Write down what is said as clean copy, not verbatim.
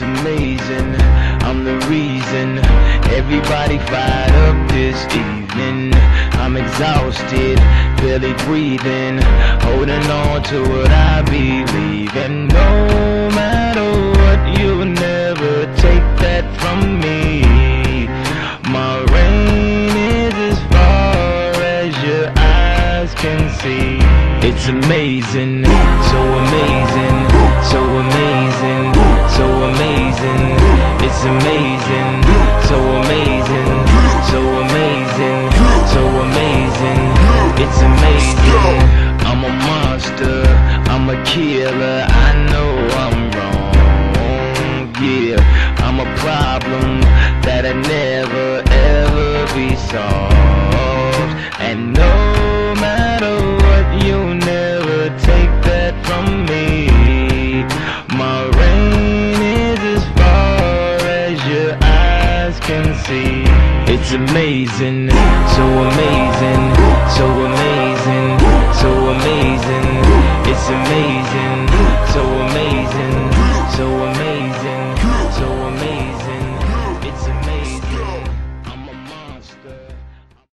amazing. I'm the reason everybody fired up this evening. I'm exhausted, barely breathing, holding on to what I believe. And no matter what, you'll never take that from me. My reign is as far as your eyes can see. It's amazing, so amazing, so amazing, so amazing. It's amazing, so amazing, so amazing, so amazing. It's amazing. I'm a monster, I'm a killer. I know I'm wrong, yeah. I'm a problem that'll never ever be solved. And no matter what, you'll never take that from me. My reign is as far as your eyes can see. It's amazing, so amazing.